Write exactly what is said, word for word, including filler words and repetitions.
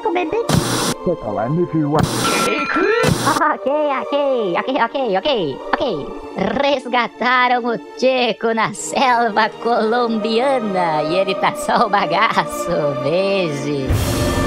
Checo, bebê. Tô falando, filho. Ok, ok, ok, ok, ok, ok. Resgataram o Checo na selva colombiana e ele tá só o bagaço, veja.